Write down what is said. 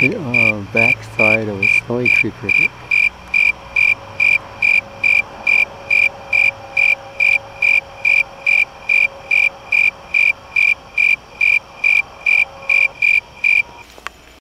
the back side of a snowy tree cricket.